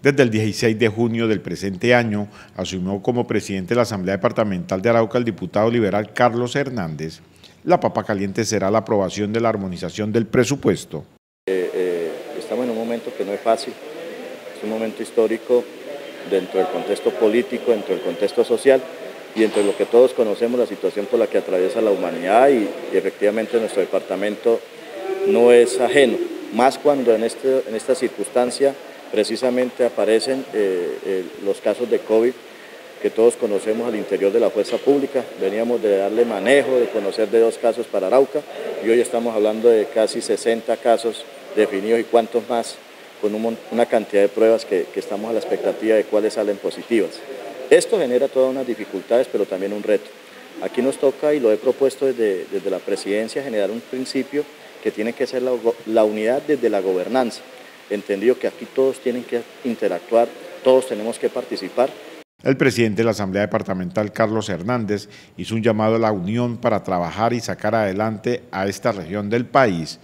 Desde el 16 de junio del presente año, asumió como presidente de la Asamblea Departamental de Arauca el diputado liberal Carlos Hernández. La papa caliente será la aprobación de la armonización del presupuesto. Estamos en un momento que no es fácil, es un momento histórico dentro del contexto político, dentro del contexto social y dentro de lo que todos conocemos, la situación por la que atraviesa la humanidad y efectivamente nuestro departamento no es ajeno, más cuando en esta circunstancia precisamente aparecen los casos de COVID que todos conocemos al interior de la fuerza pública. Veníamos de darle manejo, de conocer de 2 casos para Arauca y hoy estamos hablando de casi 60 casos definidos y cuantos más, con una cantidad de pruebas que estamos a la expectativa de cuáles salen positivas. Esto genera todas unas dificultades, pero también un reto. Aquí nos toca, y lo he propuesto desde la presidencia, generar un principio que tiene que ser la unidad desde la gobernanza, entendido que aquí todos tienen que interactuar, todos tenemos que participar. El presidente de la Asamblea Departamental, Carlos Hernández, hizo un llamado a la unión para trabajar y sacar adelante a esta región del país.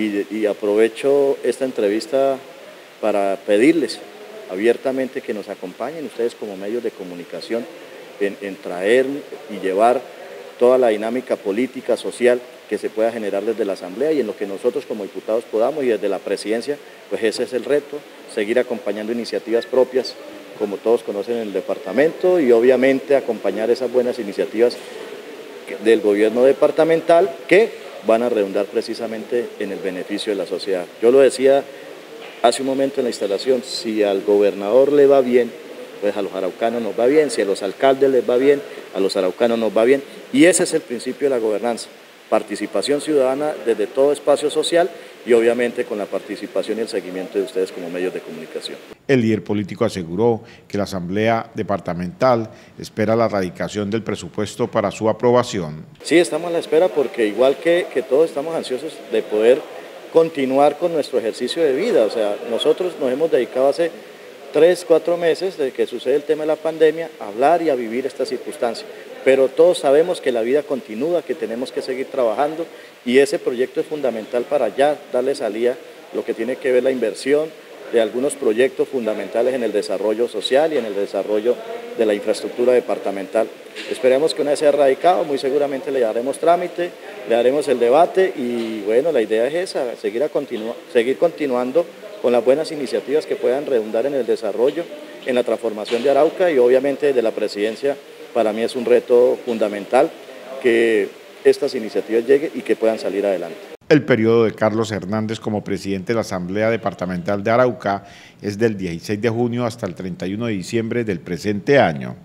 Y aprovecho esta entrevista para pedirles abiertamente que nos acompañen ustedes como medios de comunicación en traer y llevar toda la dinámica política, social que se pueda generar desde la Asamblea y en lo que nosotros como diputados podamos, y desde la presidencia, pues ese es el reto, seguir acompañando iniciativas propias, como todos conocen en el departamento, y obviamente acompañar esas buenas iniciativas del gobierno departamental que van a redundar precisamente en el beneficio de la sociedad. Yo lo decía hace un momento en la instalación, si al gobernador le va bien, pues a los araucanos nos va bien, si a los alcaldes les va bien, a los araucanos nos va bien, y ese es el principio de la gobernanza. Participación ciudadana desde todo espacio social y obviamente con la participación y el seguimiento de ustedes como medios de comunicación. El líder político aseguró que la Asamblea Departamental espera la radicación del presupuesto para su aprobación. Sí, estamos a la espera porque igual que todos estamos ansiosos de poder continuar con nuestro ejercicio de vida. O sea, nosotros nos hemos dedicado hace 3, 4 meses desde que sucede el tema de la pandemia a hablar y a vivir esta circunstancia. Pero todos sabemos que la vida continúa, que tenemos que seguir trabajando y ese proyecto es fundamental para ya darle salida lo que tiene que ver la inversión de algunos proyectos fundamentales en el desarrollo social y en el desarrollo de la infraestructura departamental. Esperemos que una vez sea radicado, muy seguramente le daremos trámite, le daremos el debate y bueno, la idea es esa, seguir continuando con las buenas iniciativas que puedan redundar en el desarrollo, en la transformación de Arauca y obviamente desde la presidencia. Para mí es un reto fundamental que estas iniciativas lleguen y que puedan salir adelante. El periodo de Carlos Hernández como presidente de la Asamblea Departamental de Arauca es del 16 de junio hasta el 31 de diciembre del presente año.